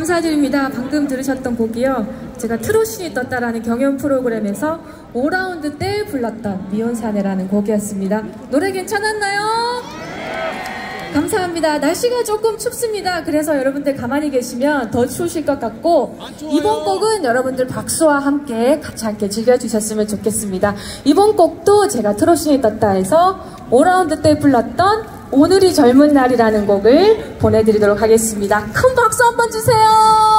감사드립니다. 방금 들으셨던 곡이요, 제가 트롯신이 떴다라는 경연 프로그램에서 5라운드 때 불렀던 미온사네라는 곡이었습니다. 노래 괜찮았나요? 감사합니다. 날씨가 조금 춥습니다. 그래서 여러분들 가만히 계시면 더 추우실 것 같고, 이번 곡은 여러분들 박수와 함께 같이 즐겨주셨으면 좋겠습니다. 이번 곡도 제가 트롯신이 떴다에서 5라운드 때 불렀던 오늘이 젊은 날이라는 곡을 보내드리도록 하겠습니다. 큰 박수 한번 주세요.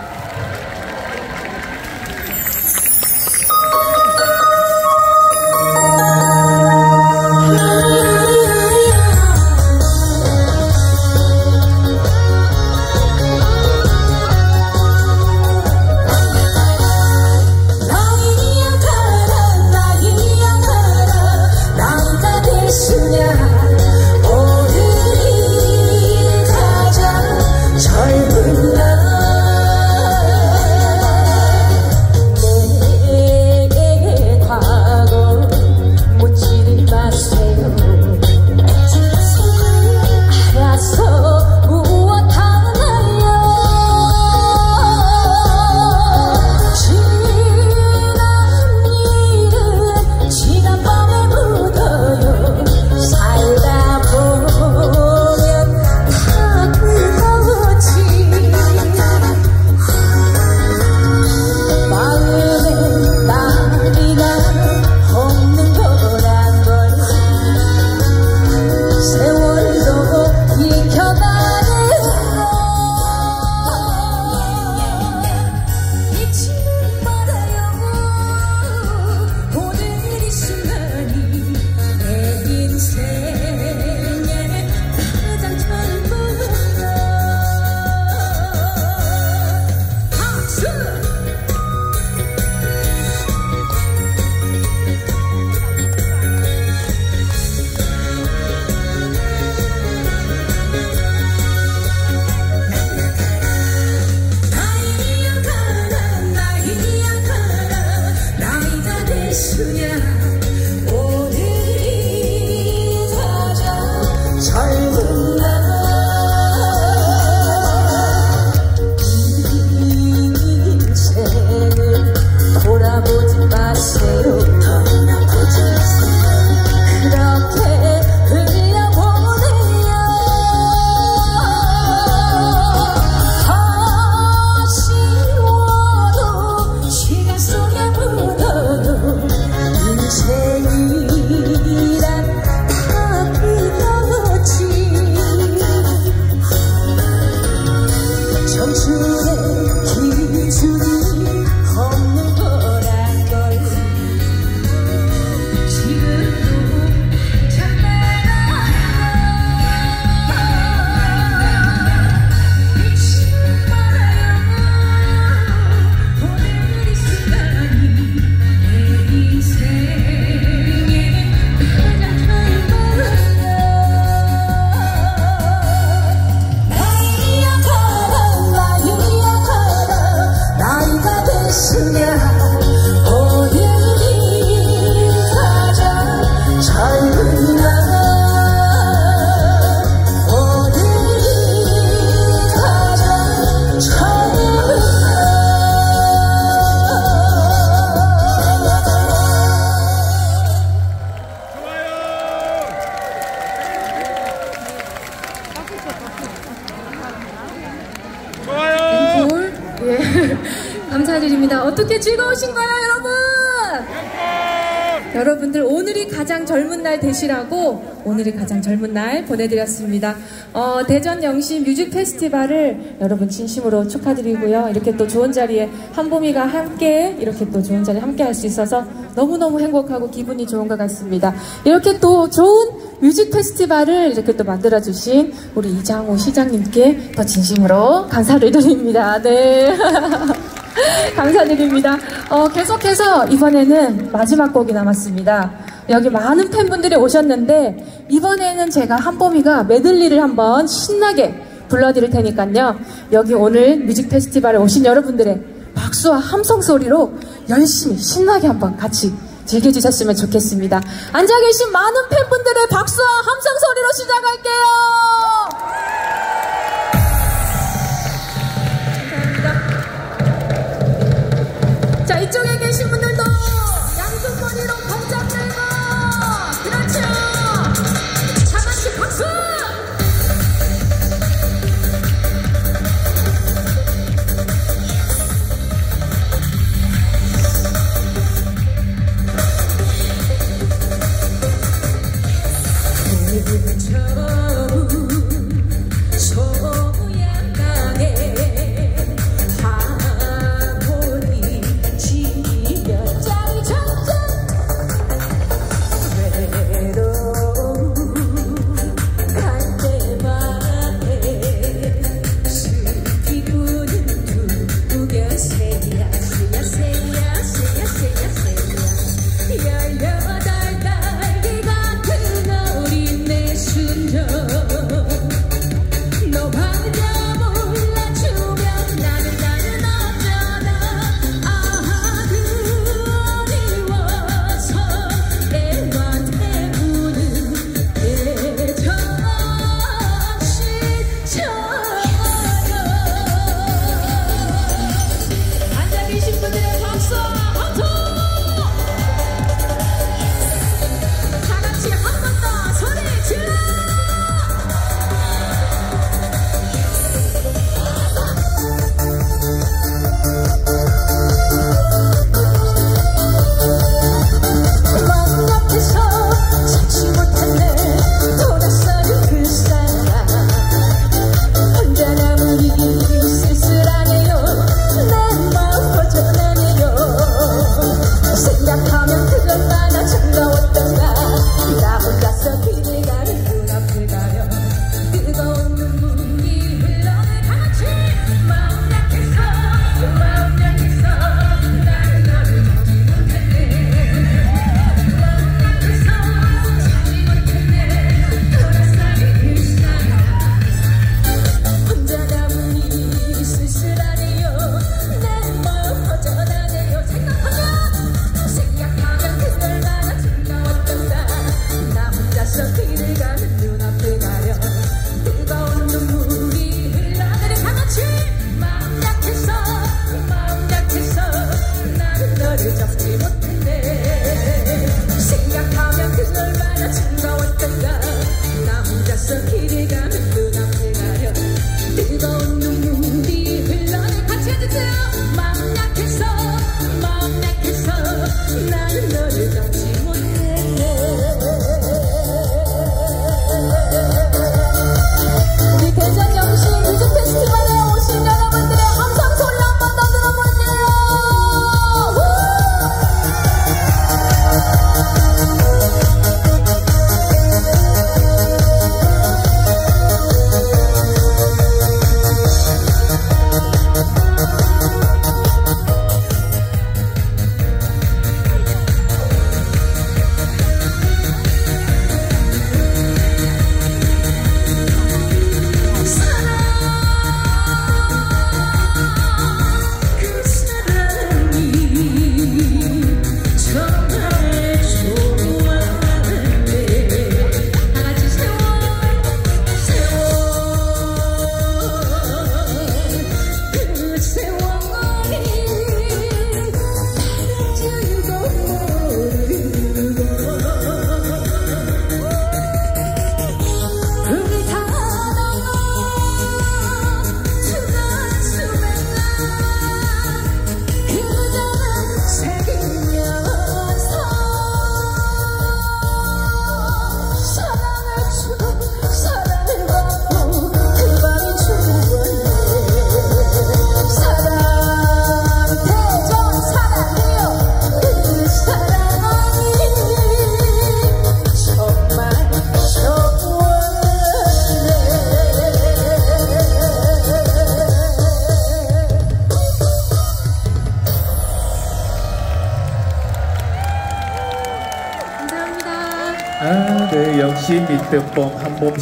감사드립니다. 어떻게 즐거우신가요, 여러분? 여러분들 오늘이 가장 젊은 날 되시라고 오늘이 가장 젊은 날 보내드렸습니다. 대전 영시 뮤직 페스티벌을 여러분 진심으로 축하드리고요. 이렇게 또 좋은 자리에 한봄이가 함께 이렇게 또 좋은 자리에 함께 할 수 있어서 너무너무 행복하고 기분이 좋은 것 같습니다. 이렇게 또 좋은 뮤직 페스티벌을 이렇게 또 만들어주신 우리 이장호 시장님께 더 진심으로 감사를 드립니다. 네. 감사드립니다. 계속해서 이번에는 마지막 곡이 남았습니다. 여기 많은 팬분들이 오셨는데 이번에는 제가 한봄이가 메들리를 한번 신나게 불러드릴 테니까요. 여기 오늘 뮤직 페스티벌에 오신 여러분들의 박수와 함성 소리로 열심히 신나게 한번 같이 즐겨주셨으면 좋겠습니다. 앉아 계신 많은 팬분들의 박수와 함성 소리로 시작할게요. 자, 이쪽에 계신 분들도 양쪽 머리로 번쩍 들고, 그렇죠. 다 같이 박수. 네, 역시 밑병범 한몸